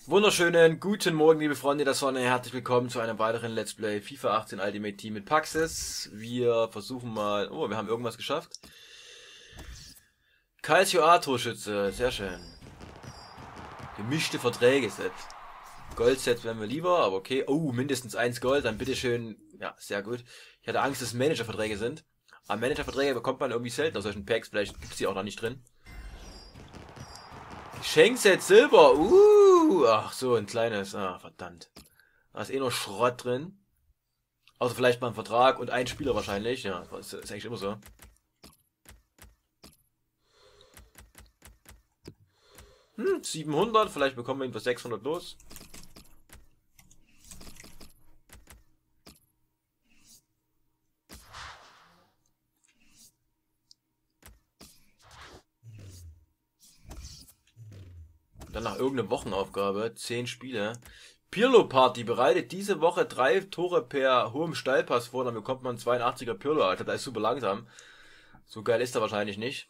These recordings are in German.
Wunderschönen guten Morgen, liebe Freunde der Sonne. Herzlich willkommen zu einem weiteren Let's Play FIFA 18 Ultimate Team mit Paxis. Wir versuchen mal... Oh, wir haben irgendwas geschafft. Calcio A-Torschütze, sehr schön. Gemischte Verträge-Set. Gold-Set wären wir lieber, aber okay. Oh, mindestens 1 Gold, dann bitteschön. Ja, sehr gut. Ich hatte Angst, dass es Manager-Verträge sind. Aber Manager-Verträge bekommt man irgendwie selten aus solchen Packs. Vielleicht gibt es die auch noch nicht drin. Schenkset Silber. Ach so, ein kleines. Ah, verdammt. Da ist eh noch Schrott drin. Außer vielleicht mal ein Vertrag und ein Spieler wahrscheinlich. Ja, das ist eigentlich immer so. Hm, 700. Vielleicht bekommen wir ihn für 600 los. Dann nach irgendeiner Wochenaufgabe, 10 Spiele. Pirlo Party bereitet diese Woche 3 Tore per hohem Steilpass vor, dann bekommt man 82er Pirlo, Alter, das ist super langsam. So geil ist er wahrscheinlich nicht.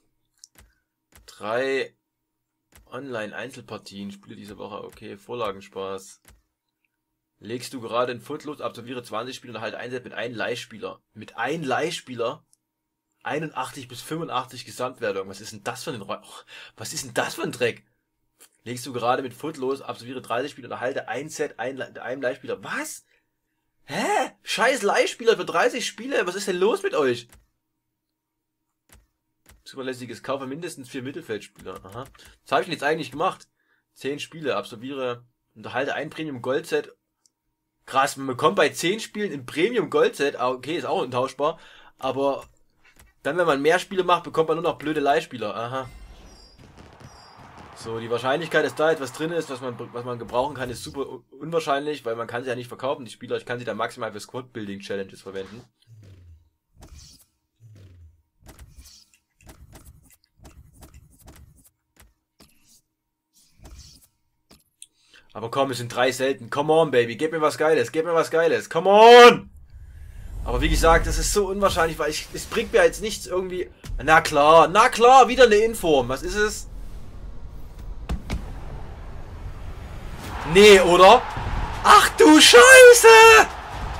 3 Online-Einzelpartien, Spiele diese Woche, okay, Vorlagenspaß. Legst du gerade in Footloose, absolviere 20 Spiele und halt Einsatz mit einem Leihspieler. Mit einem Leihspieler? 81 bis 85 Gesamtwertung, was ist denn das für was ist denn das für ein Dreck? Legst du gerade mit Foot los, absolviere 30 Spiele und erhalte ein Set einem Leihspieler. Was? Hä? Scheiß Leihspieler für 30 Spiele? Was ist denn los mit euch? Zuverlässiges Kaufe mindestens 4 Mittelfeldspieler. Aha. Was habe ich denn jetzt eigentlich gemacht? 10 Spiele, absolviere und erhalte ein Premium Gold Set. Krass, man bekommt bei 10 Spielen ein Premium Gold Set. Okay, ist auch untauschbar. Aber dann, wenn man mehr Spiele macht, bekommt man nur noch blöde Leihspieler. Aha. So, die Wahrscheinlichkeit, dass da etwas drin ist, was man gebrauchen kann, ist super unwahrscheinlich, weil man kann sie ja nicht verkaufen, die Spieler. Ich kann sie dann maximal für Squad-Building-Challenges verwenden. Aber komm, es sind 3 selten. Come on, Baby, gib mir was Geiles, gib mir was Geiles. Come on! Aber wie gesagt, das ist so unwahrscheinlich, weil es bringt mir jetzt nichts irgendwie... Na klar, wieder eine Inform. Was ist es? Nee, oder? Ach du Scheiße!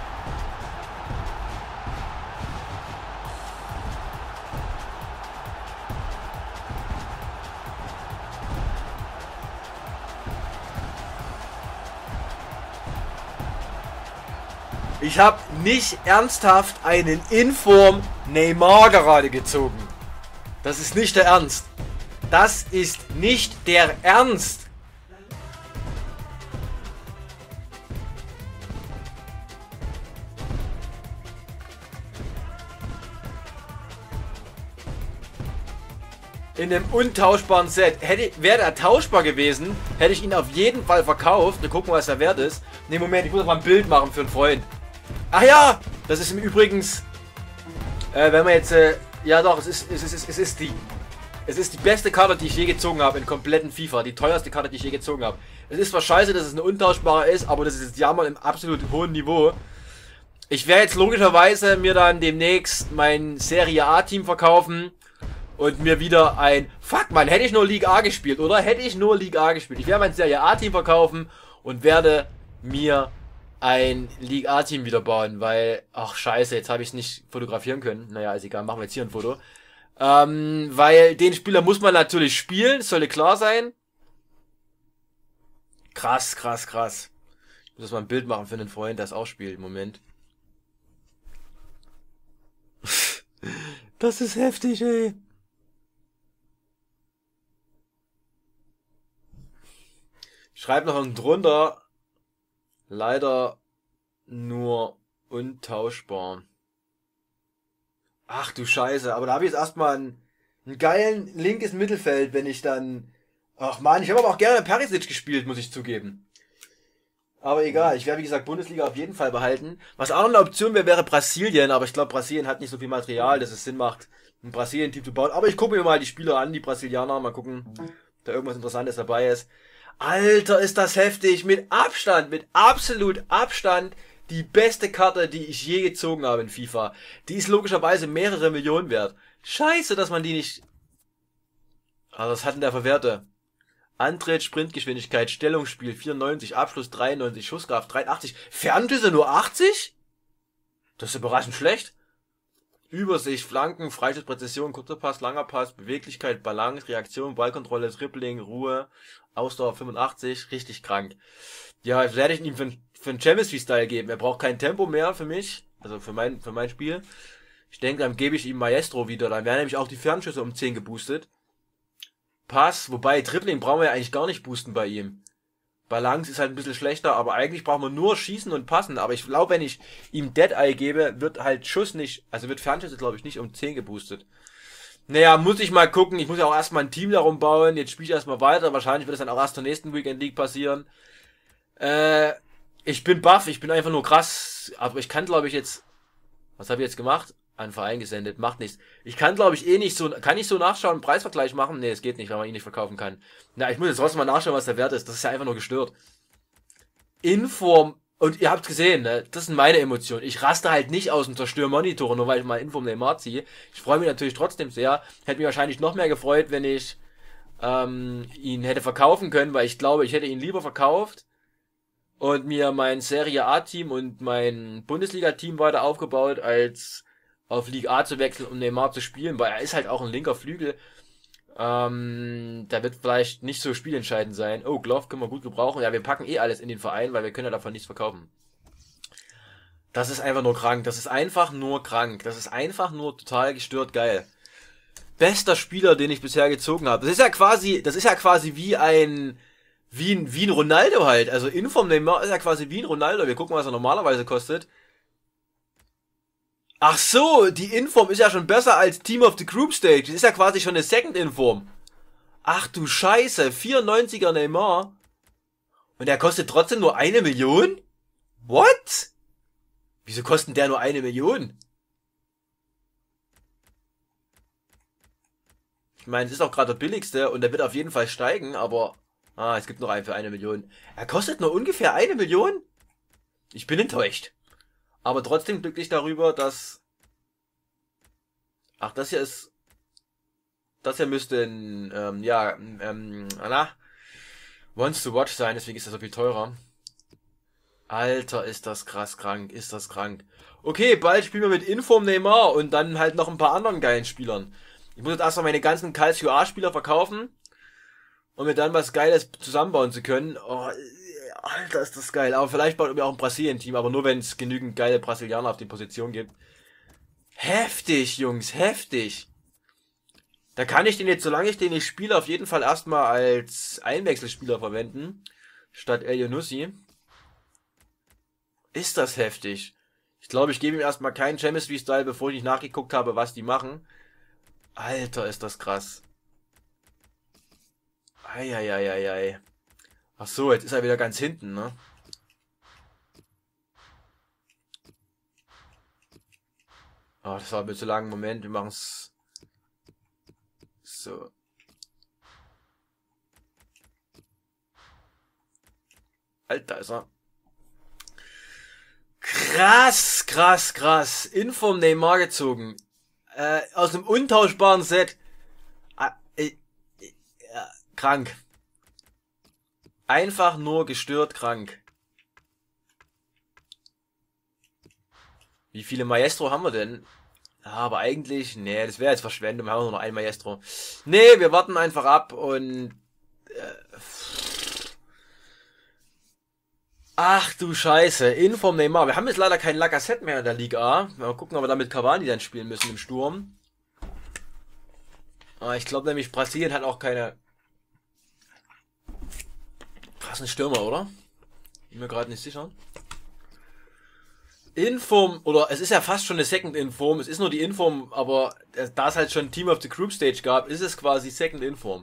Ich habe nicht ernsthaft einen Inform Neymar gerade gezogen. Das ist nicht der Ernst. Das ist nicht der Ernst. In einem untauschbaren Set. Wäre er tauschbar gewesen, hätte ich ihn auf jeden Fall verkauft. Wir gucken, was er wert ist. Ne, Moment, ich muss mal ein Bild machen für einen Freund. Ach ja, das ist im Übrigen, wenn man jetzt, ja doch, es ist die beste Karte, die ich je gezogen habe in kompletten FIFA. Die teuerste Karte, die ich je gezogen habe. Es ist zwar scheiße, dass es eine untauschbare ist, aber das ist jetzt ja mal im absolut hohen Niveau. Ich werde jetzt logischerweise mir dann demnächst mein Serie A Team verkaufen. Und mir wieder ein... Fuck, man, hätte ich nur League A gespielt, oder? Hätte ich nur League A gespielt. Ich werde mein Serie A Team verkaufen und werde mir ein League A Team wieder bauen, weil... Ach, scheiße, jetzt habe ich es nicht fotografieren können. Naja, ist egal, machen wir jetzt hier ein Foto. Weil den Spieler muss man natürlich spielen, sollte klar sein. Krass. Ich muss jetzt mal ein Bild machen für einen Freund, der es auch spielt. Moment. Das ist heftig, ey. Schreibt noch unten drunter, leider nur untauschbar. Ach du Scheiße, aber da habe ich jetzt erstmal einen geilen linkes Mittelfeld, wenn ich dann... Ach man, ich habe aber auch gerne Perisic gespielt, muss ich zugeben. Aber egal, ich werde wie gesagt Bundesliga auf jeden Fall behalten. Was auch noch eine Option wäre, wäre Brasilien, aber ich glaube Brasilien hat nicht so viel Material, dass es Sinn macht, ein Brasilien-Team zu bauen. Aber ich gucke mir mal die Spieler an, die Brasilianer, mal gucken, ob da irgendwas Interessantes dabei ist. Alter, ist das heftig. Mit absolut Abstand die beste Karte, die ich je gezogen habe in FIFA. Die ist logischerweise mehrere Millionen wert. Scheiße, dass man die nicht... Ah, was hat denn der für Werte? Antritt, Sprintgeschwindigkeit, Stellungsspiel 94, Abschluss 93, Schusskraft 83. Fernschüsse nur 80? Das ist überraschend schlecht. Übersicht, Flanken, Freistoßpräzision, kurzer Pass, langer Pass, Beweglichkeit, Balance, Reaktion, Ballkontrolle, Dribbling, Ruhe, Ausdauer 85, richtig krank. Ja, werde ich ihm für einen Chemistry-Style geben. Er braucht kein Tempo mehr für mich, also für mein Spiel. Ich denke, dann gebe ich ihm Maestro wieder, dann werden nämlich auch die Fernschüsse um 10 geboostet. Pass, wobei Dribbling brauchen wir ja eigentlich gar nicht boosten bei ihm. Balance ist halt ein bisschen schlechter, aber eigentlich brauchen wir nur schießen und passen. Aber ich glaube, wenn ich ihm Dead Eye gebe, wird halt Schuss nicht, also wird Fernschüsse, glaube ich, nicht um 10 geboostet. Naja, muss ich mal gucken. Ich muss ja auch erstmal ein Team darum bauen. Jetzt spiele ich erstmal weiter. Wahrscheinlich wird es dann auch erst zur nächsten Weekend League passieren. Ich bin baff, ich bin einfach nur krass. Aber ich kann, glaube ich, jetzt... Was habe ich jetzt gemacht? An Verein gesendet, macht nichts. Ich kann, glaube ich, eh nicht so... Kann ich so nachschauen, einen Preisvergleich machen? Nee, es geht nicht, weil man ihn nicht verkaufen kann. Na, ich muss jetzt trotzdem mal nachschauen, was der Wert ist. Das ist ja einfach nur gestört. Inform... Und ihr habt gesehen, ne? Das sind meine Emotionen. Ich raste halt nicht aus dem Zerstörmonitor, nur weil ich mal Inform Neymar ziehe. Ich freue mich natürlich trotzdem sehr. Hätte mich wahrscheinlich noch mehr gefreut, wenn ich ihn hätte verkaufen können, weil ich glaube, ich hätte ihn lieber verkauft und mir mein Serie A-Team und mein Bundesliga-Team weiter aufgebaut, als auf Liga A zu wechseln, um Neymar zu spielen, weil er ist halt auch ein linker Flügel. Da wird vielleicht nicht so spielentscheidend sein. Oh, Glove können wir gut gebrauchen. Ja, wir packen eh alles in den Verein, weil wir können ja davon nichts verkaufen. Das ist einfach nur krank. Das ist einfach nur krank. Das ist einfach nur total gestört geil. Bester Spieler, den ich bisher gezogen habe. Das ist ja quasi wie ein Ronaldo halt. Also Inform Neymar ist ja quasi wie ein Ronaldo. Wir gucken, was er normalerweise kostet. Ach so, die Inform ist ja schon besser als Team of the Group Stage. Das ist ja quasi schon eine Second Inform. Ach du Scheiße, 94er Neymar. Und der kostet trotzdem nur 1 Million? What? Wieso kostet der nur 1 Million? Ich meine, es ist auch gerade der billigste und der wird auf jeden Fall steigen, aber... Ah, es gibt noch einen für 1 Million. Er kostet nur ungefähr 1 Million? Ich bin enttäuscht. Aber trotzdem glücklich darüber, dass... Ach, das hier ist... Das hier müsste ein... Wants to Watch sein, deswegen ist er so viel teurer. Alter, ist das krass krank, ist das krank. Okay, bald spielen wir mit Inform Neymar und dann halt noch ein paar anderen geilen Spielern. Ich muss jetzt erstmal meine ganzen Calcio A-Spieler verkaufen, um mir dann was Geiles zusammenbauen zu können. Oh, Alter, ist das geil. Aber vielleicht baut mir auch ein Brasilien-Team, aber nur wenn es genügend geile Brasilianer auf die Position gibt. Heftig, Jungs, heftig. Da kann ich den jetzt, solange ich den nicht spiele, auf jeden Fall erstmal als Einwechselspieler verwenden. Statt Elyounoussi. Ist das heftig. Ich glaube, ich gebe ihm erstmal keinen Chemistry-Style, bevor ich nicht nachgeguckt habe, was die machen. Alter, ist das krass. Eieieiei. Ach so, jetzt ist er wieder ganz hinten, ne? Ah, das war mir zu lang. Moment, wir machen es so. Alter, ist er. Krass, krass, krass. Inform Neymar gezogen. Aus einem untauschbaren Set. Krank. Einfach nur gestört krank. Wie viele Maestro haben wir denn? Ja, aber eigentlich, nee, das wäre jetzt Verschwendung. Wir haben nur noch ein Maestro. Nee, wir warten einfach ab und... Ach du Scheiße, Inform Neymar. Wir haben jetzt leider kein Lacazette mehr in der Liga A. Mal gucken, ob wir damit Cavani dann spielen müssen im Sturm. Ich glaube nämlich, Brasilien hat auch keine krassen Stürmer, oder? Bin mir gerade nicht sicher. Inform, oder es ist ja fast schon eine Second Inform. Es ist nur die Inform, aber da es halt schon Team of the Group Stage gab, ist es quasi Second Inform.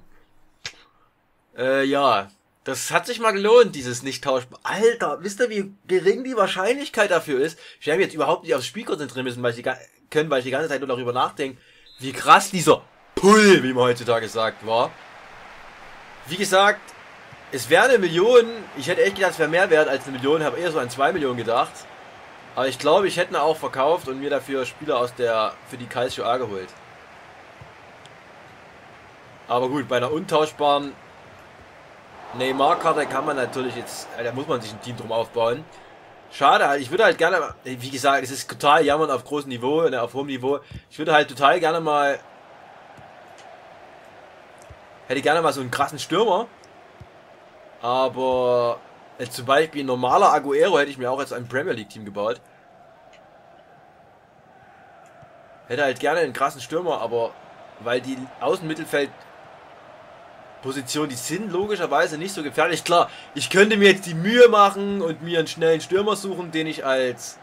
Ja. Das hat sich mal gelohnt, dieses nicht tauschbar. Alter, wisst ihr, wie gering die Wahrscheinlichkeit dafür ist? Ich habe mich jetzt überhaupt nicht aufs Spiel konzentrieren müssen, weil ich die ganze Zeit nur darüber nachdenke, wie krass dieser Pull, wie man heutzutage sagt, war. Wie gesagt, es wäre 1 Million. Ich hätte echt gedacht, es wäre mehr wert als 1 Million. Ich habe eher so an 2 Millionen gedacht. Aber ich glaube, ich hätte ihn auch verkauft und mir dafür Spieler für die Calcio A geholt. Aber gut, bei einer untauschbaren Neymar-Karte kann man natürlich jetzt, da muss man sich ein Team drum aufbauen. Schade halt, ich würde halt gerne, wie gesagt, es ist total jammern auf großem Niveau, ne, auf hohem Niveau. Ich würde halt total gerne mal, hätte gerne mal so einen krassen Stürmer. Aber zum Beispiel ein normaler Aguero hätte ich mir auch als ein Premier League Team gebaut. Hätte halt gerne einen krassen Stürmer, aber weil die Außenmittelfeldpositionen, die sind logischerweise nicht so gefährlich. Klar, ich könnte mir jetzt die Mühe machen und mir einen schnellen Stürmer suchen, den ich als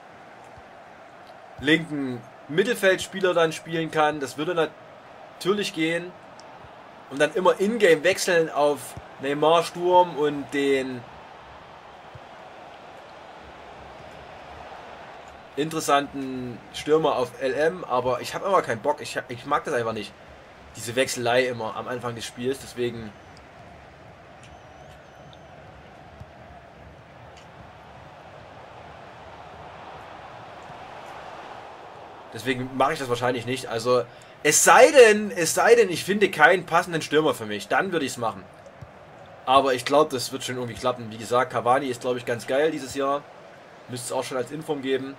linken Mittelfeldspieler dann spielen kann. Das würde natürlich gehen. Und dann immer in-game wechseln auf Neymar Sturm und den interessanten Stürmer auf LM, aber ich habe immer keinen Bock. Ich mag das einfach nicht. Diese Wechselei immer am Anfang des Spiels, deswegen mache ich das wahrscheinlich nicht. Also es sei denn, ich finde keinen passenden Stürmer für mich, dann würde ich es machen. Aber ich glaube, das wird schon irgendwie klappen. Wie gesagt, Cavani ist, glaube ich, ganz geil dieses Jahr. Müsste es auch schon als Inform geben.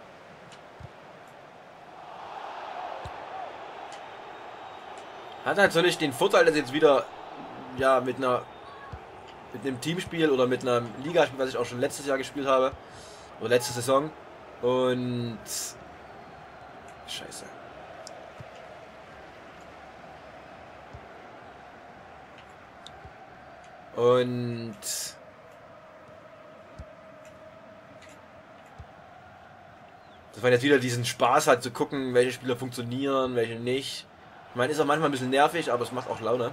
Hat natürlich den Vorteil, dass jetzt wieder ja mit einem Teamspiel oder mit einem Ligaspiel, was ich auch schon letztes Jahr gespielt habe oder letzte Saison und Scheiße. Und dass man jetzt wieder diesen Spaß hat zu gucken, welche Spieler funktionieren, welche nicht. Ich meine, ist auch manchmal ein bisschen nervig, aber es macht auch Laune.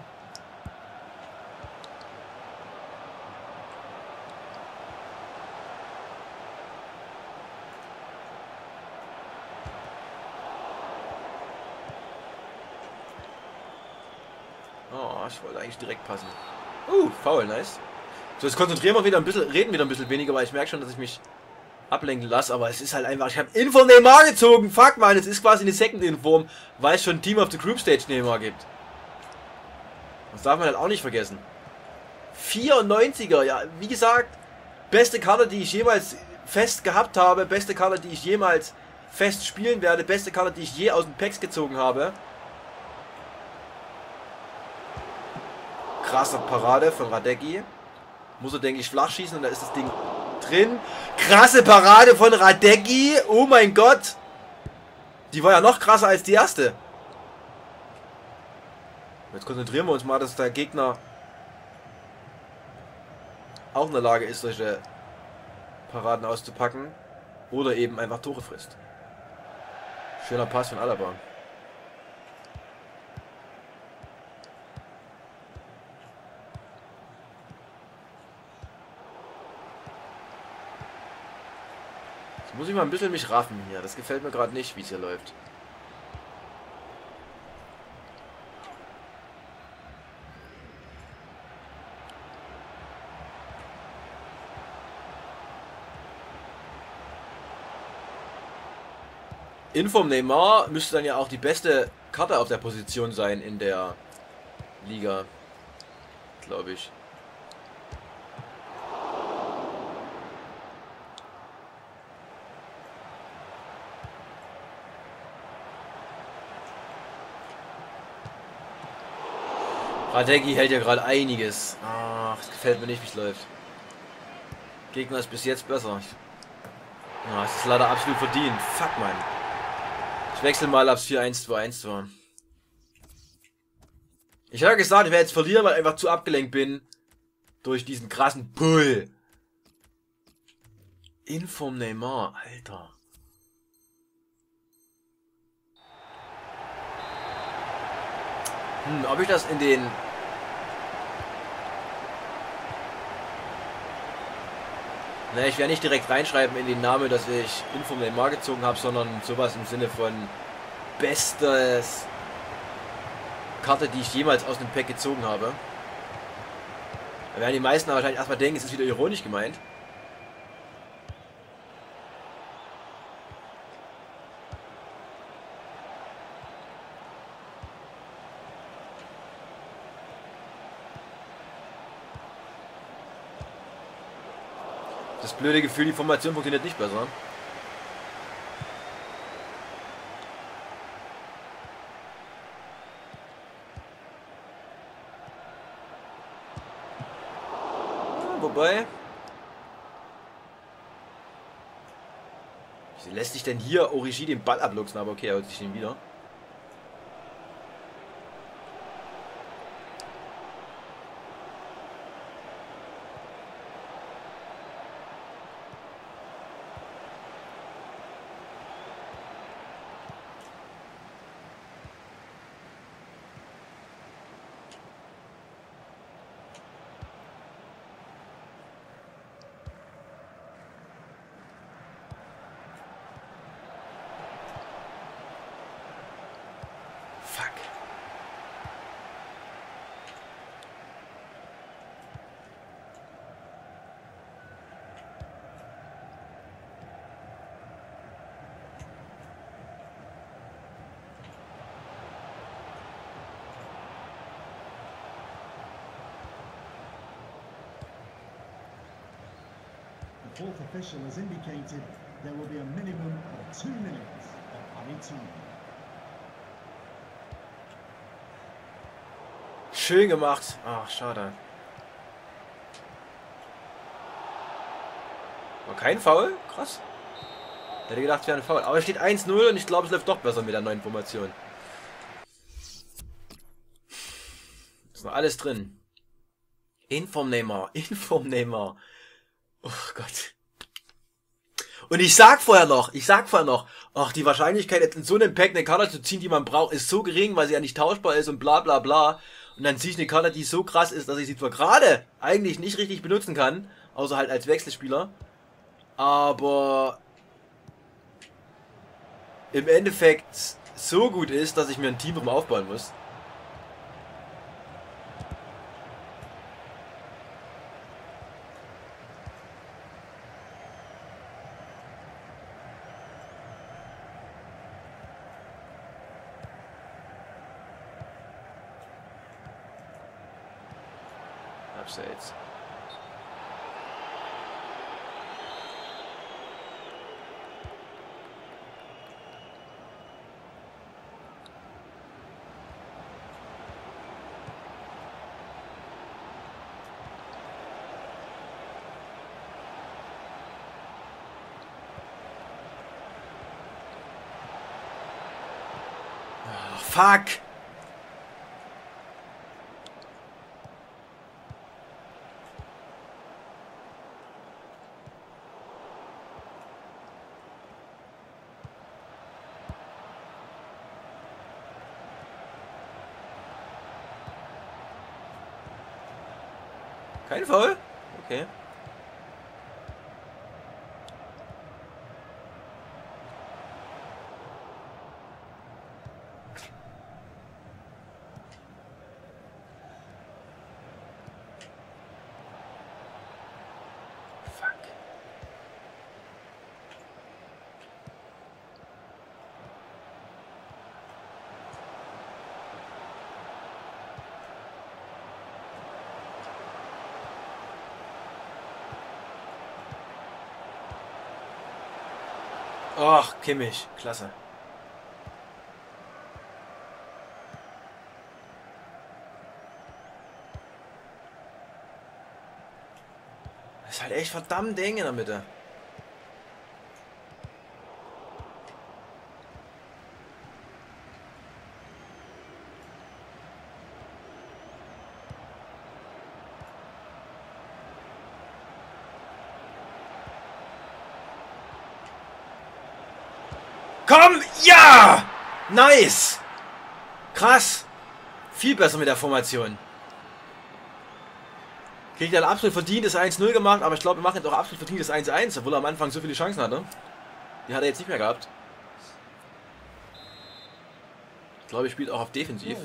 Oh, ich wollte eigentlich direkt passen. Foul, nice. So, jetzt konzentrieren wir wieder ein bisschen, reden wieder ein bisschen weniger, weil ich merke schon, dass ich mich ablenken lasse, aber es ist halt einfach, ich habe Inform Neymar gezogen, fuck man, es ist quasi eine Second Inform, weil es schon Team of the Group Stage Neymar gibt. Das darf man halt auch nicht vergessen. 94er, ja, wie gesagt, beste Karte, die ich jemals fest gehabt habe, beste Karte, die ich jemals fest spielen werde, beste Karte, die ich je aus den Packs gezogen habe. Krasse Parade von Radecki. Muss er, denke ich, flach schießen und da ist das Ding drin. Krasse Parade von Radecki. Oh mein Gott. Die war ja noch krasser als die erste. Jetzt konzentrieren wir uns mal, dass der Gegner auch in der Lage ist, solche Paraden auszupacken. Oder eben einfach Tore frisst. Schöner Pass von Alaba. Jetzt muss ich mal ein bisschen mich raffen hier. Das gefällt mir gerade nicht, wie es hier läuft. Inform Neymar müsste dann ja auch die beste Karte auf der Position sein in der Liga, glaube ich. Radecki hält ja gerade einiges. Ach, das gefällt mir nicht, wie es läuft. Gegner ist bis jetzt besser. Ja, es ist leider absolut verdient. Fuck, man. Ich wechsle mal aufs 4-1-2-1 Ich habe gesagt, ich werde jetzt verlieren, weil ich einfach zu abgelenkt bin. Durch diesen krassen Pull. Inform Neymar, Alter. Ob ich das in den... Ne, ich werde nicht direkt reinschreiben in den Namen, dass ich Inform Neymar gezogen habe, sondern sowas im Sinne von bestes Karte, die ich jemals aus dem Pack gezogen habe. Da werden die meisten wahrscheinlich erstmal denken, es ist wieder ironisch gemeint. Das blöde Gefühl, die Formation funktioniert nicht besser. Wobei... Wieso lässt sich denn hier Origi den Ball abluchsen? Aber okay, er holt sich den wieder. Fuck. The fourth official has indicated there will be a minimum of 2 minutes of added time. Schön gemacht. Ach, schade. War kein Foul? Krass. Hätte gedacht, es wäre ein Foul. Aber es steht 1-0 und ich glaube, es läuft doch besser mit der neuen Formation. Ist noch alles drin. Informnehmer. Informnehmer. Oh Gott. Und ich sag vorher noch, ach, die Wahrscheinlichkeit, jetzt in so einem Pack eine Karte zu ziehen, die man braucht, ist so gering, weil sie ja nicht tauschbar ist und bla bla bla. Und dann ziehe ich eine Karte, die so krass ist, dass ich sie zwar gerade eigentlich nicht richtig benutzen kann, außer halt als Wechselspieler, aber im Endeffekt so gut ist, dass ich mir ein Team drum aufbauen muss. Abseits. Oh, fuck! Kein Foul? Okay. Fuck. Ach, Kimmich. Klasse. Das ist halt echt verdammt eng in der Mitte. Komm! Ja! Nice! Krass! Viel besser mit der Formation. Kriegt er absolut verdient das 1-0 gemacht, aber ich glaube, wir machen jetzt auch absolut verdient das 1-1, obwohl er am Anfang so viele Chancen hatte. Die hat er jetzt nicht mehr gehabt. Ich glaube, er spielt auch auf Defensiv.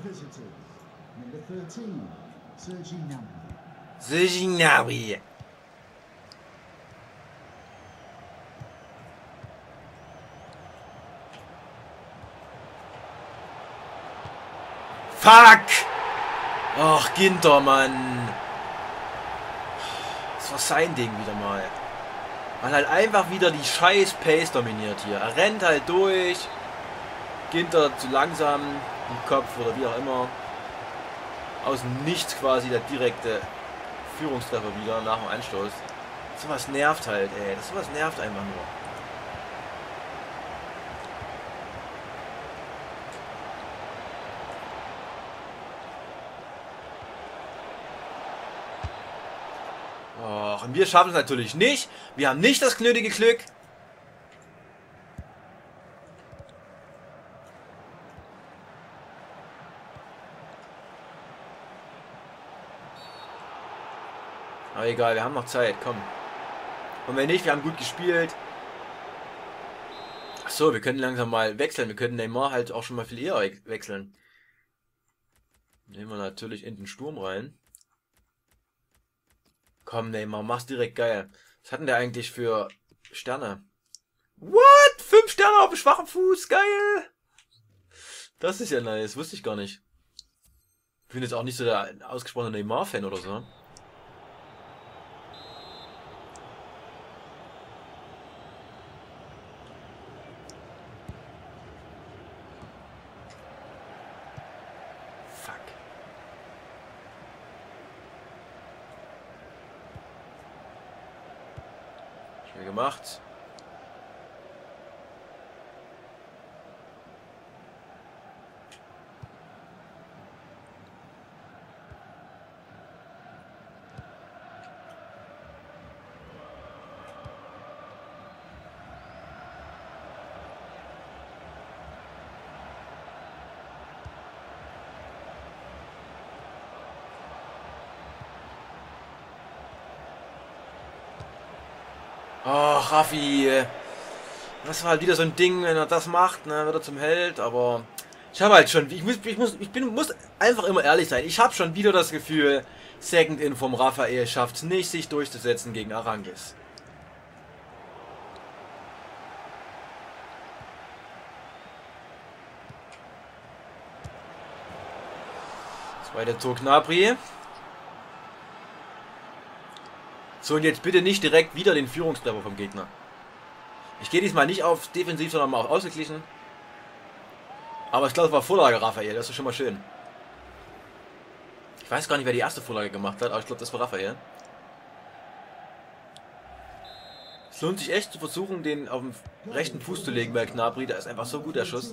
Sergi Gnabry. Fuck! Ach, Ginter, Mann. Das war sein Ding wieder mal. Weil halt einfach wieder die scheiß Pace dominiert hier. Er rennt halt durch. Ginter zu langsam. Im Kopf oder wie auch immer. Aus dem Nichts quasi der direkte Führungstreffer wieder nach dem Anstoß. Sowas nervt halt, ey. Sowas nervt einfach nur. Och, und wir schaffen es natürlich nicht. Wir haben nicht das nötige Glück. Aber egal, wir haben noch Zeit, komm. Und wenn nicht, wir haben gut gespielt. Achso, wir können langsam mal wechseln. Wir können Neymar halt auch schon mal viel eher wechseln. Nehmen wir natürlich in den Sturm rein. Komm, Neymar, mach's direkt geil. Was hatten der eigentlich für Sterne? What? 5 Sterne auf dem schwachen Fuß, geil! Das ist ja nice, wusste ich gar nicht. Ich bin jetzt auch nicht so der ausgesprochene Neymar-Fan oder so. Fuck. Schnell gemacht. Oh, Raffi. Das war halt wieder so ein Ding, wenn er das macht, ne, wird er zum Held, aber ich habe halt schon, muss einfach immer ehrlich sein, ich habe schon wieder das Gefühl, Second In vom Raphael schafft es nicht, sich durchzusetzen gegen Arangis. Zweiter Tor Gnabry. So, und jetzt bitte nicht direkt wieder den Führungstreffer vom Gegner. Ich gehe diesmal nicht auf defensiv, sondern mal auf ausgeglichen. Aber ich glaube, es war Vorlage Raphael, das ist schon mal schön. Ich weiß gar nicht, wer die erste Vorlage gemacht hat, aber ich glaube, das war Raphael. Es lohnt sich echt zu versuchen, den auf den rechten Fuß zu legen bei Gnabry. Da ist einfach so gut der Schuss.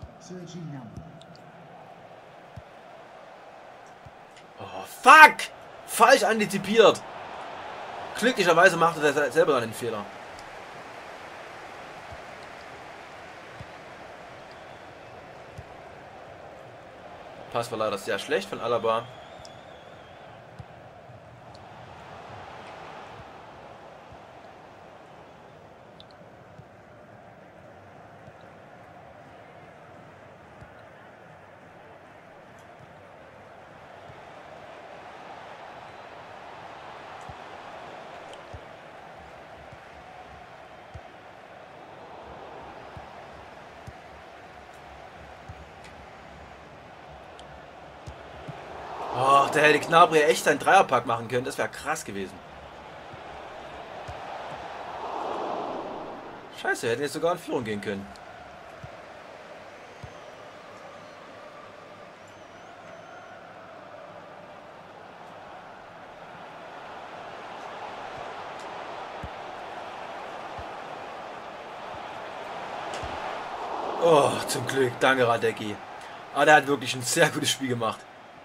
Oh, fuck! Falsch antizipiert! Glücklicherweise macht er selber dann den Fehler. Pass war leider sehr schlecht von Alaba. Oh, der hätte Gnabry echt seinen Dreierpack machen können. Das wäre krass gewesen. Scheiße, wir hätten jetzt sogar in Führung gehen können. Oh, zum Glück. Danke, Radecki. Aber der hat wirklich ein sehr gutes Spiel gemacht.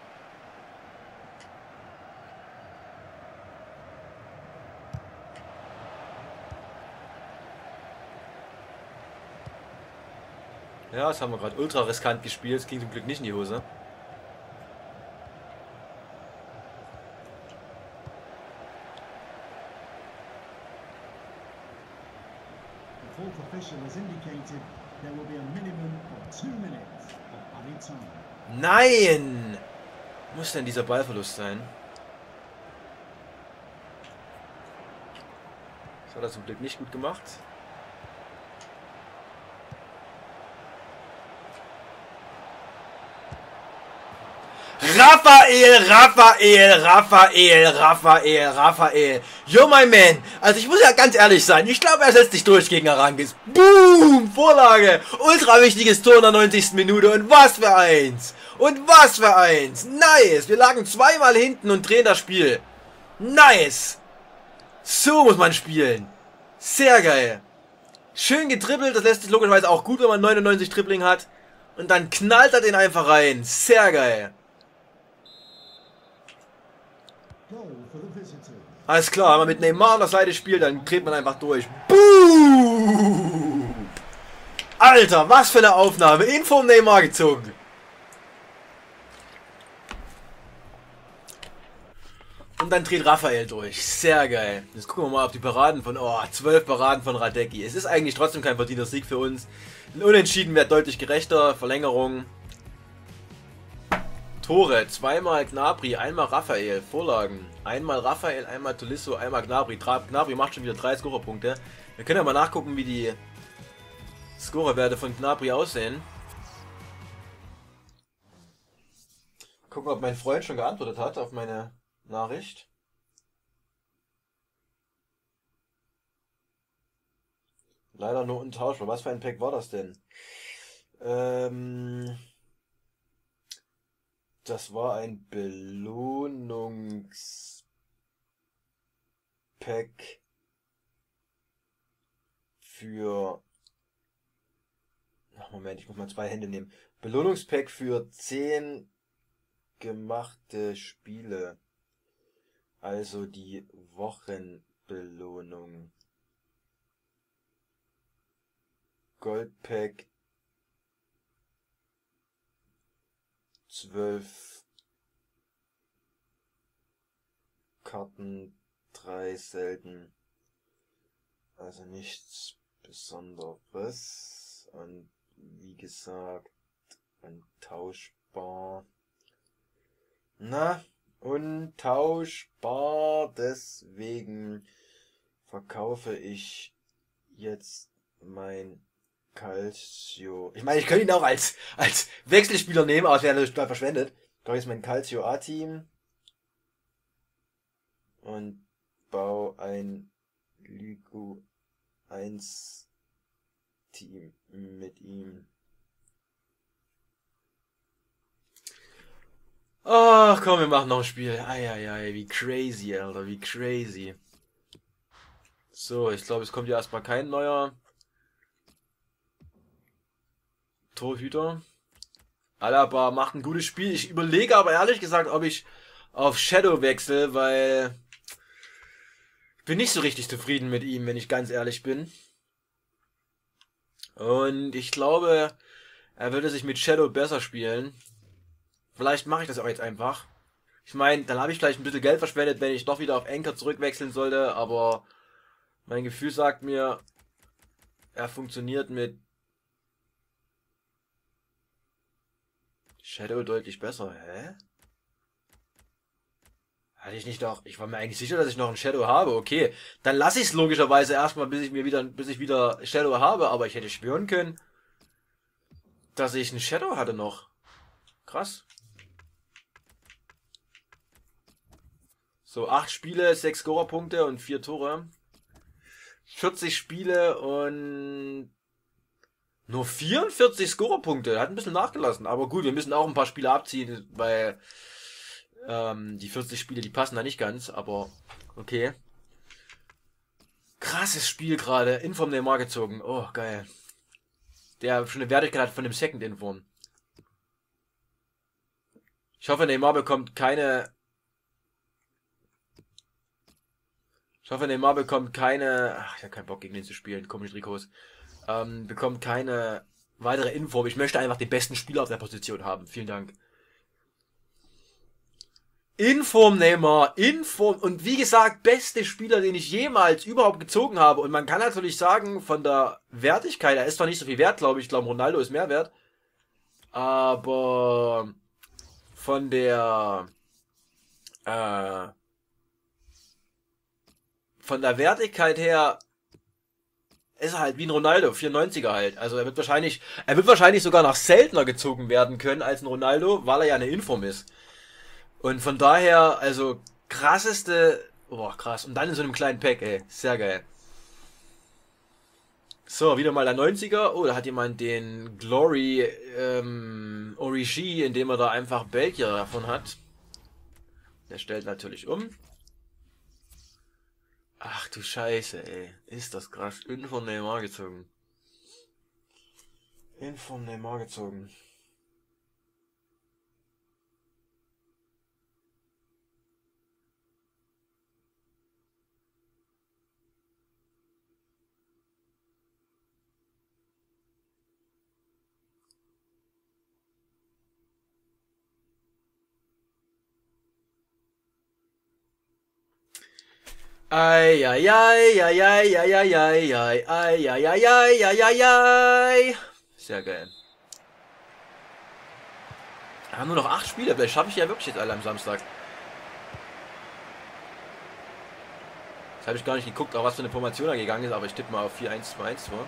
Ja, das haben wir gerade ultra riskant gespielt. Es ging zum Glück nicht in die Hose. Nein! Muss denn dieser Ballverlust sein? Das hat er zum Glück nicht gut gemacht. Raphael. You're my man. Also ich muss ja ganz ehrlich sein. Ich glaube, er setzt sich durch gegen Arangis. Boom! Vorlage. Ultra wichtiges Tor in der 90. Minute. Und was für eins. Nice. Wir lagen zweimal hinten und drehen das Spiel. Nice. So muss man spielen. Sehr geil. Schön getribbelt. Das lässt sich logischerweise auch gut, wenn man 99 Dribbling hat. Und dann knallt er den einfach rein. Sehr geil. Alles klar, wenn man mit Neymar an der Seite spielt, dann dreht man einfach durch. Boom! Alter, was für eine Aufnahme. In vom Neymar gezogen. Und dann dreht Raphael durch. Sehr geil. Jetzt gucken wir mal auf die Paraden von... Oh, 12 Paraden von Radecki. Es ist eigentlich trotzdem kein verdienter Sieg für uns. Ein Unentschieden wäre deutlich gerechter. Verlängerung. Tore. Zweimal Gnabry, einmal Raphael. Vorlagen. Einmal Raphael, einmal Tolisso, einmal Gnabry. Gnabry macht schon wieder 3 Scorerpunkte. Wir können ja mal nachgucken, wie die Scorerwerte von Gnabry aussehen. Gucken, ob mein Freund schon geantwortet hat auf meine Nachricht. Leider nur untauschbar. Was für ein Pack war das denn? Das war ein Belohnungspack für... Ach, Moment, ich muss mal 2 Hände nehmen. Belohnungspack für 10 gemachte Spiele. Also die Wochenbelohnung. Goldpack 12 Karten, 3 selten. Also nichts Besonderes. Und wie gesagt, untauschbar. Na, untauschbar. Deswegen verkaufe ich jetzt mein Calcio. Ich meine, ich könnte ihn auch als Wechselspieler nehmen, aber es wäre natürlich verschwendet. Ich kaufe jetzt mein Calcio A-Team und baue ein Ligu 1 Team mit ihm. Ach komm, wir machen noch ein Spiel. Eieiei, wie crazy, Alter, wie crazy. So, ich glaube, es kommt ja erstmal kein neuer Torhüter. Alaba macht ein gutes Spiel. Ich überlege aber ehrlich gesagt, ob ich auf Shadow wechsle, weil ich bin nicht so richtig zufrieden mit ihm, wenn ich ganz ehrlich bin. Und ich glaube, er würde sich mit Shadow besser spielen. Vielleicht mache ich das auch jetzt einfach. Ich meine, dann habe ich vielleicht ein bisschen Geld verschwendet, wenn ich doch wieder auf Anchor zurückwechseln sollte, aber mein Gefühl sagt mir, er funktioniert mit Shadow deutlich besser. Hä? Hatte ich nicht doch. Ich war mir eigentlich sicher, dass ich noch einen Shadow habe. Okay, dann lasse ich es logischerweise erstmal, bis ich wieder Shadow habe, aber ich hätte schwören können, dass ich einen Shadow hatte noch. Krass. So, 8 Spiele, 6 Scorerpunkte und 4 Tore. 40 Spiele und nur 44 Scorerpunkte. Hat ein bisschen nachgelassen. Aber gut, wir müssen auch ein paar Spiele abziehen, weil die 40 Spiele, die passen da nicht ganz. Aber okay. Krasses Spiel gerade. Inform Neymar gezogen. Oh, geil. Der schon eine Wertigkeit hat von dem Second Inform. Ich hoffe, Neymar bekommt keine... Ach, ich habe keinen Bock gegen den zu spielen. Komische Trikots. Bekommt keine weitere Info. Ich möchte einfach den besten Spieler auf der Position haben. Vielen Dank. Inform Neymar. Inform. Und wie gesagt, beste Spieler, den ich jemals überhaupt gezogen habe. Und man kann natürlich sagen, von der Wertigkeit, er ist zwar nicht so viel wert, glaube ich. Ich glaube, Ronaldo ist mehr wert. Aber von der Wertigkeit her ist er halt wie ein Ronaldo, 94er halt. Also er wird wahrscheinlich sogar noch seltener gezogen werden können als ein Ronaldo, weil er ja eine Inform ist. Und von daher, also krasseste... Boah, krass. Und dann in so einem kleinen Pack, ey. Sehr geil. So, wieder mal der 90er. Oh, da hat jemand den Glory Origi, indem er da einfach Belgier davon hat. Der stellt natürlich um. Ach du Scheiße, ey. Ist das krass. In von Neymar gezogen. In von Neymar gezogen. Ei, ei, ei, ei, ei, ei, ei, ei, ei, ei, ei, ei, ei, ei, ei, ei. Sehr geil. Wir haben nur noch 8 Spiele, vielleicht schaffe ich ja wirklich jetzt alle am Samstag. Jetzt habe ich gar nicht geguckt, auch was für eine Formation da gegangen ist, aber ich tippe mal auf 4-1-2-1 vor.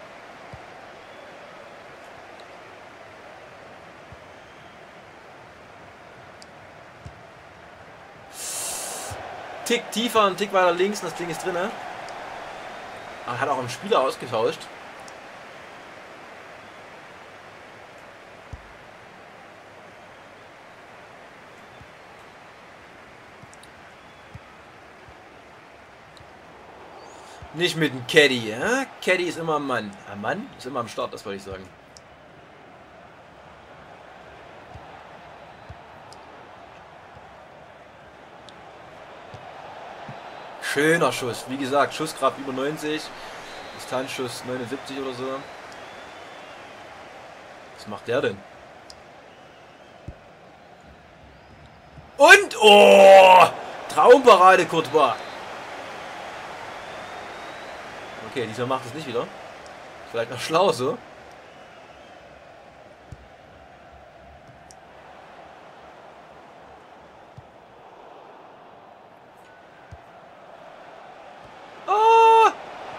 Tick tiefer, ein Tick weiter links und das Ding ist drin. Ne? Ah, hat auch einen Spieler ausgetauscht. Nicht mit dem Caddy, ja? Caddy ist immer am Mann. Am Mann? Ist immer am Start, das wollte ich sagen. Schöner Schuss. Wie gesagt, Schusskraft über 90. Distanzschuss 79 oder so. Was macht der denn? Und, oh! Traumparade, Courtois. Okay, dieser macht es nicht wieder. Vielleicht noch schlau so. Oh,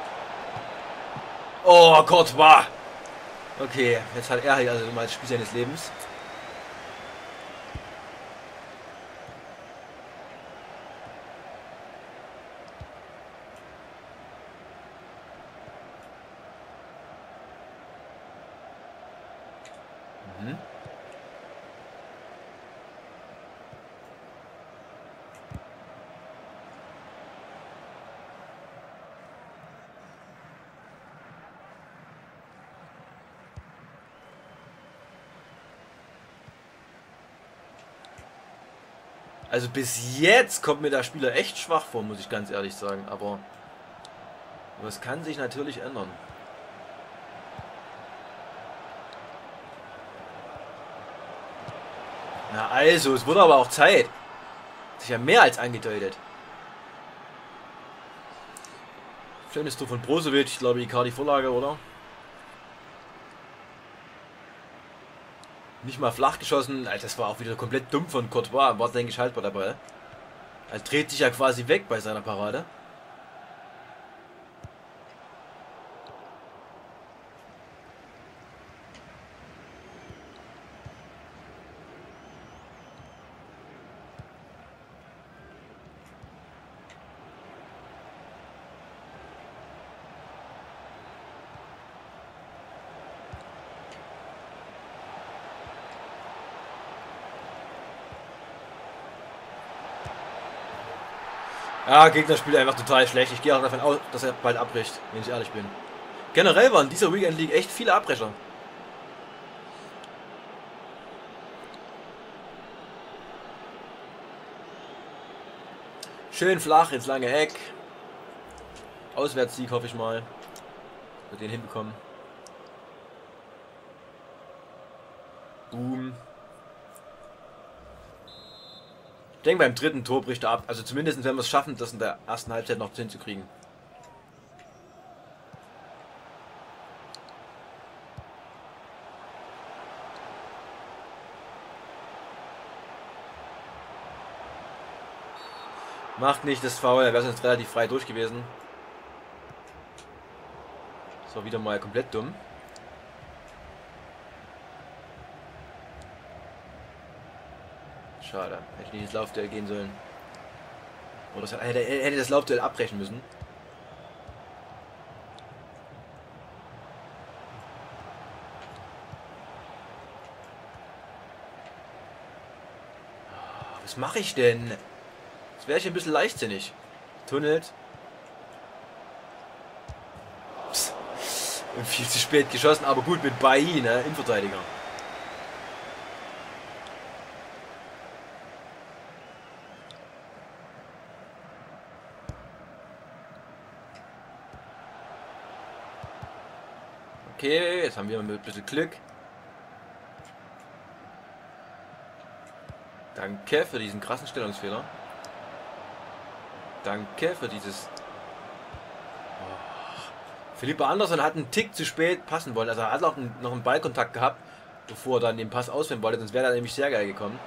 oh Courtois. Okay, jetzt hat er hier also mal das Spiel seines Lebens. Also bis jetzt kommt mir der Spieler echt schwach vor, muss ich ganz ehrlich sagen. Aber das kann sich natürlich ändern. Na also, es wurde aber auch Zeit. Das ist ja mehr als angedeutet. Schönes Tor von Brozovic, ich glaube die Vorlage, oder? Nicht mal flach geschossen. Alter, das war auch wieder komplett dumm von Courtois. War, denke ich, haltbar dabei. Er dreht sich ja quasi weg bei seiner Parade. Ja, Gegner spielt einfach total schlecht. Ich gehe auch davon aus, dass er bald abbricht, wenn ich ehrlich bin. Generell waren in dieser Weekend League echt viele Abbrecher. Schön flach ins lange Eck. Auswärtssieg, hoffe ich mal. Wird den hinbekommen. Boom. Ich denke, beim dritten Tor bricht er ab. Also zumindest werden wir es schaffen, das in der ersten Halbzeit noch hinzukriegen. Macht nicht das Foul, er wäre sonst relativ frei durch gewesen. Das war wieder mal komplett dumm. Schade. Hätte ich nicht ins Laufduell gehen sollen. Oder hätte das Laufduell abbrechen müssen. Was mache ich denn? Jetzt wäre ich ein bisschen leichtsinnig. Tunnelt. Psst. Und viel zu spät geschossen, aber gut mit Bailly, ne? Innenverteidiger. Okay, jetzt haben wir ein bisschen Glück. Danke für diesen krassen Stellungsfehler. Danke für dieses... Oh. Philippe Andersson hat einen Tick zu spät passen wollen. Also er hat auch noch einen Ballkontakt gehabt, bevor er dann den Pass ausführen wollte. Sonst wäre er nämlich sehr geil gekommen.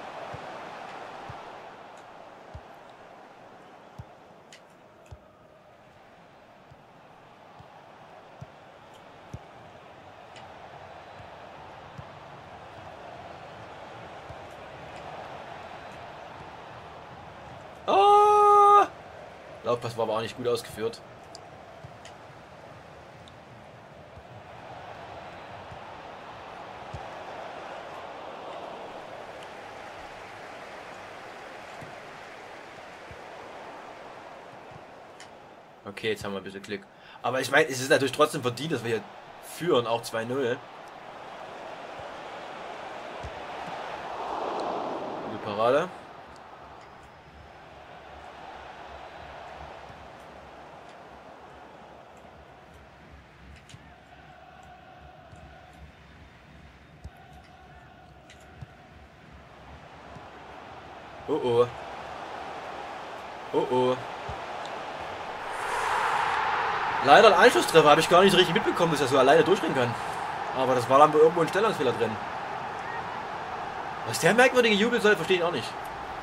Oh! Laufpass war aber auch nicht gut ausgeführt. Okay, jetzt haben wir ein bisschen Glück. Aber ich meine, es ist natürlich trotzdem verdient, dass wir hier führen, auch 2-0. Gute Parade. Oh oh. Oh oh. Leider ein Einschusstreffer, habe ich gar nicht richtig mitbekommen, dass er so alleine durchrennen kann. Aber das war dann irgendwo ein Stellungsfehler drin. Was der merkwürdige Jubel soll, verstehe ich auch nicht.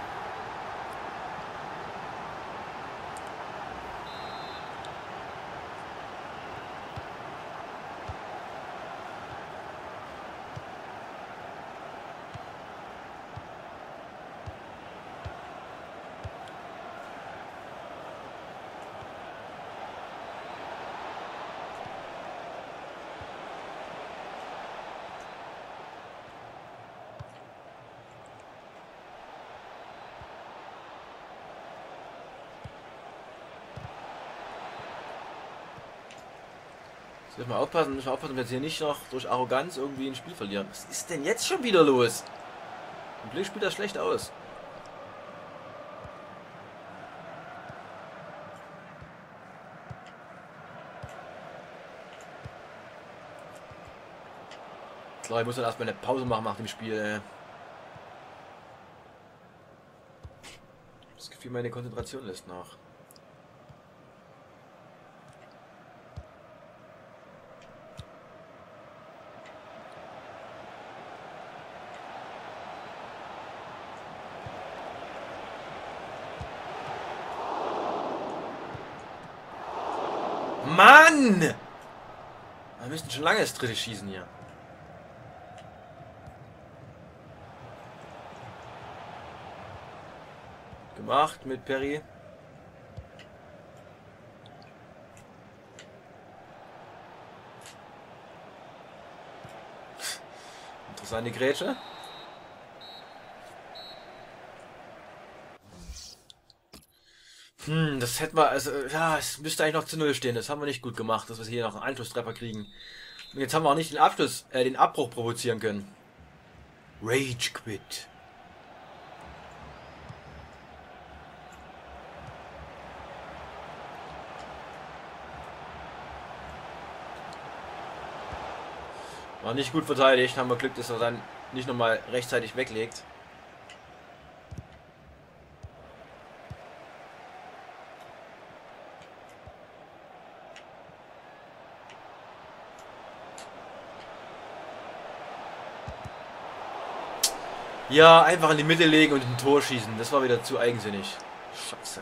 Müssen wir aufpassen, dass wir jetzt hier nicht noch durch Arroganz irgendwie ein Spiel verlieren. Was ist denn jetzt schon wieder los? Zum Glück spielt das schlecht aus. Ich glaube, ich muss dann erstmal eine Pause machen nach dem Spiel. Das Gefühl, meine Konzentration lässt nach. Mann! Wir müssen schon lange das dritte schießen hier. Gemacht mit Perry. Interessante Grätsche. Das hätten wir, also, ja, es müsste eigentlich noch zu 0 stehen. Das haben wir nicht gut gemacht, dass wir hier noch einen Einschusstreffer kriegen. Und jetzt haben wir auch nicht den Abbruch provozieren können. Rage Quit. War nicht gut verteidigt, haben wir Glück, dass er dann nicht nochmal rechtzeitig weglegt. Ja, einfach in die Mitte legen und ein Tor schießen. Das war wieder zu eigensinnig. Scheiße.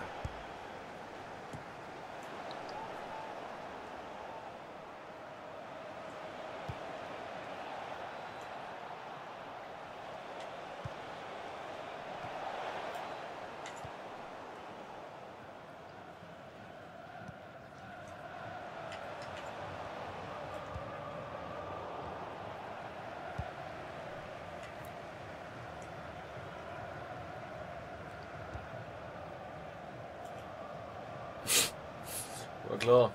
War klar.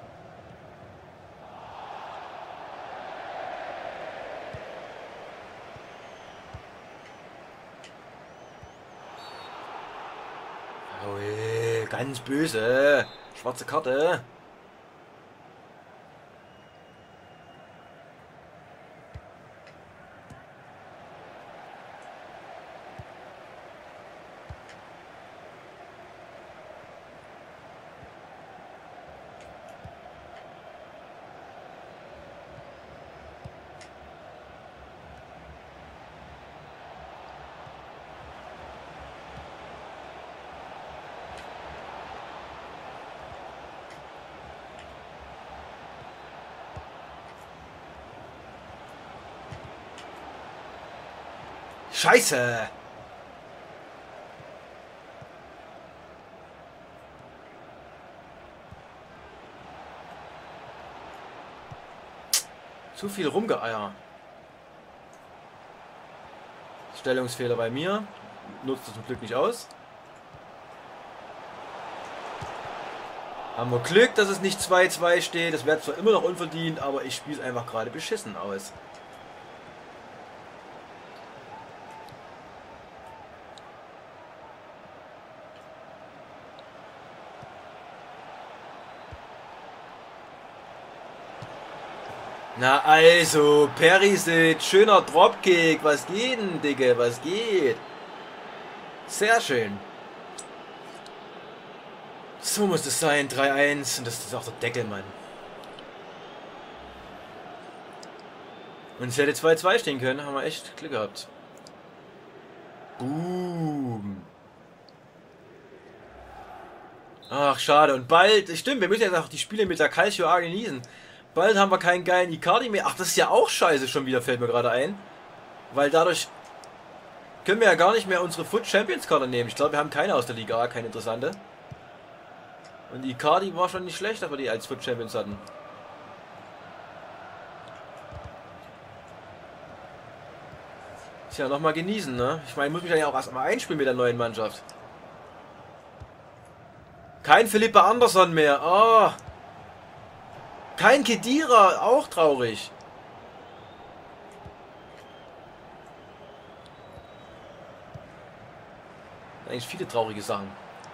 Ui, ganz böse. Schwarze Karte. Scheiße! Zu viel Rumgeeier. Stellungsfehler bei mir. Nutzt das zum Glück nicht aus. Haben wir Glück, dass es nicht 2-2 steht. Das wäre zwar immer noch unverdient, aber ich spiele es einfach gerade beschissen aus. Na also, Perisic, schöner Dropkick. Was geht denn, Digga? Was geht? Sehr schön. So muss es sein. 3-1. Und das ist auch der Deckel, Mann. Und es hätte 2-2 stehen können. Haben wir echt Glück gehabt. Boom. Ach, schade. Und bald, stimmt, wir müssen jetzt auch die Spiele mit der Calcio A genießen. Bald haben wir keinen geilen Icardi mehr. Ach, das ist ja auch scheiße schon wieder, fällt mir gerade ein. Weil dadurch können wir ja gar nicht mehr unsere Foot Champions Karte nehmen. Ich glaube, wir haben keine aus der Liga A, keine interessante. Und Icardi war schon nicht schlecht, dass wir die als Foot Champions hatten. Tja, nochmal genießen, ne? Ich meine, ich muss mich dann ja auch erstmal einspielen mit der neuen Mannschaft. Kein Philippa Anderson mehr. Oh. Kein Khedira, auch traurig. Eigentlich viele traurige Sachen.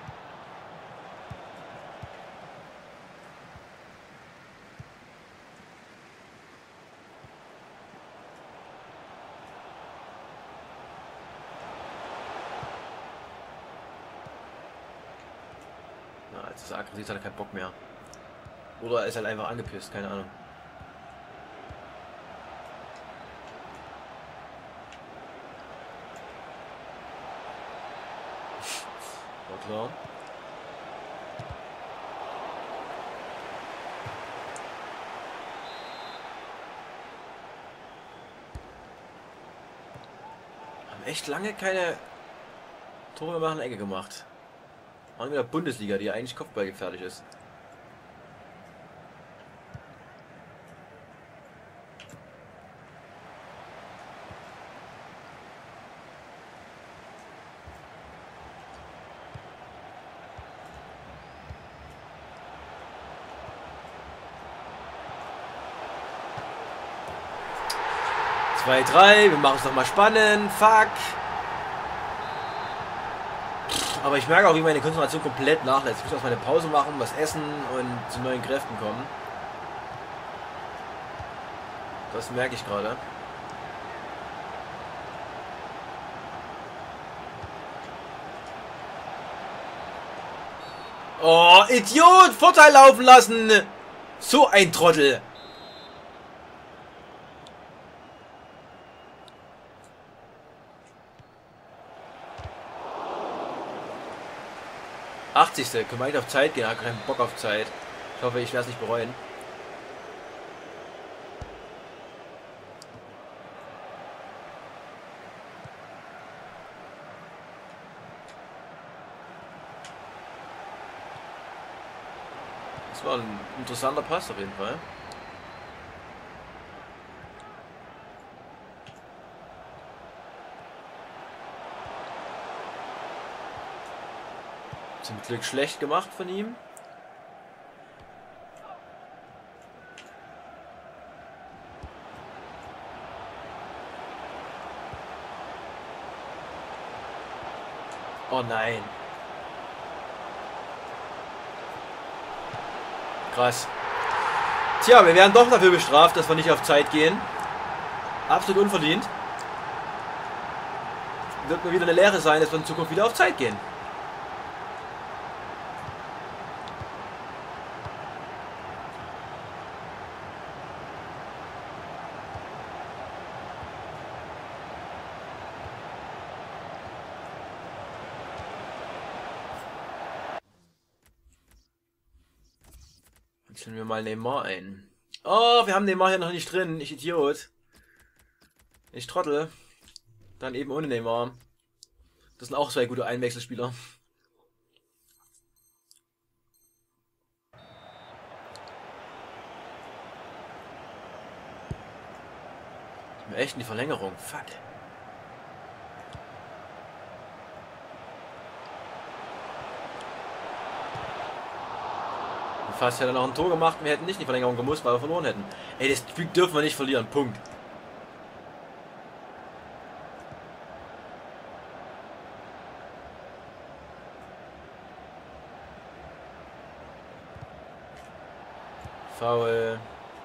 Na, jetzt ist er aggressiv, hat er keinen Bock mehr. Oder er ist halt einfach angepisst, keine Ahnung. War klar. Haben echt lange keine Tore mehr nach der Ecke gemacht. Waren wieder Bundesliga, die ja eigentlich kopfballgefährlich ist. Zwei, drei, wir machen es nochmal spannend. Fuck. Aber ich merke auch, wie meine Konzentration komplett nachlässt. Ich muss erstmal eine Pause machen, was essen und zu neuen Kräften kommen. Das merke ich gerade. Oh, Idiot! Vorteil laufen lassen! So ein Trottel! Achtzigste, können wir eigentlich auf Zeit gehen? Ich habe keinen Bock auf Zeit. Ich hoffe, ich werde es nicht bereuen. Das war ein interessanter Pass auf jeden Fall. Zum Glück schlecht gemacht von ihm. Oh nein. Krass. Tja, wir werden doch dafür bestraft, dass wir nicht auf Zeit gehen. Absolut unverdient. Wird mir wieder eine Lehre sein, dass wir in Zukunft wieder auf Zeit gehen. Wechseln wir mal Neymar ein. Oh, wir haben Neymar hier noch nicht drin. Ich Idiot. Ich Trottel. Dann eben ohne Neymar. Das sind auch zwei gute Einwechselspieler. Echt in die Verlängerung. Fuck. Fast hätte er noch ein Tor gemacht. Wir hätten nicht in die Verlängerung gemusst, weil wir verloren hätten. Ey, das Spiel dürfen wir nicht verlieren. Punkt. Foul.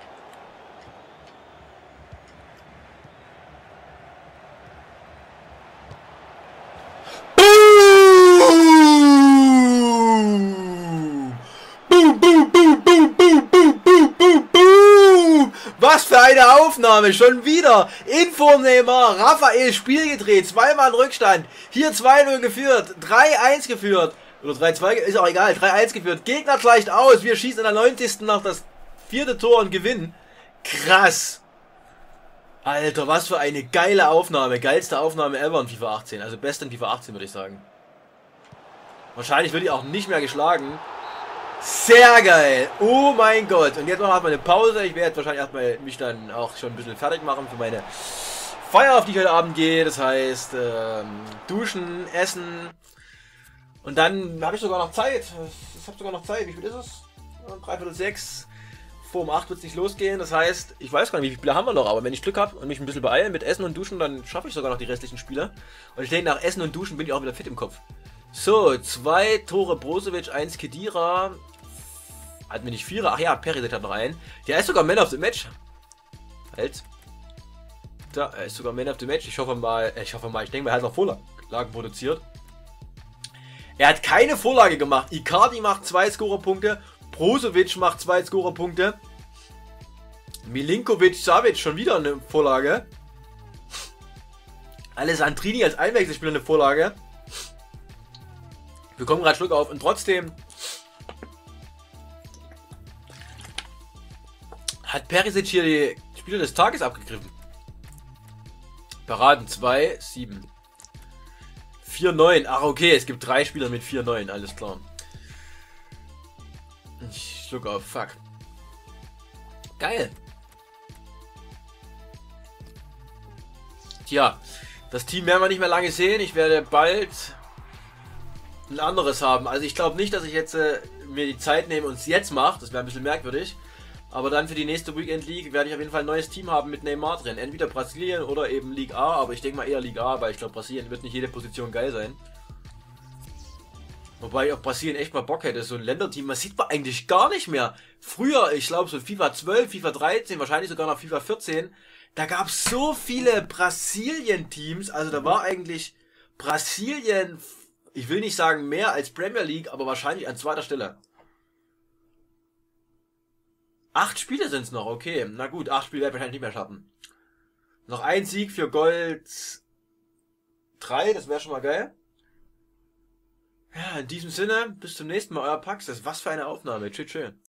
Was für eine Aufnahme, schon wieder. Info Neymar, Raphael Spiel gedreht, zweimal in Rückstand. Hier 2-0 geführt, 3-1 geführt. Oder 3-2, ist auch egal, 3-1 geführt. Gegner gleicht aus, wir schießen in der 90. noch das 4. Tor und gewinnen. Krass. Alter, was für eine geile Aufnahme. Geilste Aufnahme ever in FIFA 18. Also best in FIFA 18, würde ich sagen. Wahrscheinlich wird die auch nicht mehr geschlagen. Sehr geil. Oh mein Gott. Und jetzt noch erstmal eine Pause. Ich werde wahrscheinlich erstmal mich dann auch schon ein bisschen fertig machen für meine Feier, auf die ich heute Abend gehe. Das heißt, duschen, essen. Und dann habe ich sogar noch Zeit. Ich habe sogar noch Zeit. Wie viel ist es? 5:45. Vor um 8 wird es nicht losgehen. Das heißt, ich weiß gar nicht, wie viele Spiele haben wir noch. Aber wenn ich Glück habe und mich ein bisschen beeile mit Essen und Duschen, dann schaffe ich sogar noch die restlichen Spiele. Und ich denke, nach Essen und Duschen bin ich auch wieder fit im Kopf. So, 2 Tore Brozovic, 1 Khedira. Hatten wir nicht 4? Ach ja, Perisic hat noch einen. Der ist sogar Man of the Match. Halt. Da, er ist sogar Man of the Match. Ich denke mal, er hat noch Vorlagen produziert. Er hat keine Vorlage gemacht. Icardi macht 2 Scorerpunkte. Brozovic macht 2 Scorerpunkte. Milinkovic Savic schon wieder eine Vorlage. Alessandrini als Einwechselspieler eine Vorlage. Wir kommen gerade Schluck auf und trotzdem hat Perisic hier die Spieler des Tages abgegriffen. Paraden 2, 7. 4-9. Ach okay, es gibt 3 Spieler mit 4-9, alles klar. Ich schluck auf, fuck. Geil. Tja, das Team werden wir nicht mehr lange sehen. Ich werde bald ein anderes haben. Also ich glaube nicht, dass ich jetzt mir die Zeit nehme und es jetzt mache. Das wäre ein bisschen merkwürdig. Aber dann für die nächste Weekend League werde ich auf jeden Fall ein neues Team haben mit Neymar drin. Entweder Brasilien oder eben Ligue A. Aber ich denke mal eher Ligue A, weil ich glaube Brasilien wird nicht jede Position geil sein. Wobei ich auf Brasilien echt mal Bock hätte. So ein Länderteam, das sieht man eigentlich gar nicht mehr. Früher, ich glaube so FIFA 12, FIFA 13, wahrscheinlich sogar noch FIFA 14. Da gab es so viele Brasilien-Teams. Also da war eigentlich Brasilien, ich will nicht sagen mehr als Premier League, aber wahrscheinlich an zweiter Stelle. 8 Spiele sind es noch, okay. Na gut, 8 Spiele werde ich wahrscheinlich nicht mehr schaffen. Noch ein Sieg für Gold 3, das wäre schon mal geil. Ja, in diesem Sinne, bis zum nächsten Mal, euer Pax. Was für eine Aufnahme. Tschüss.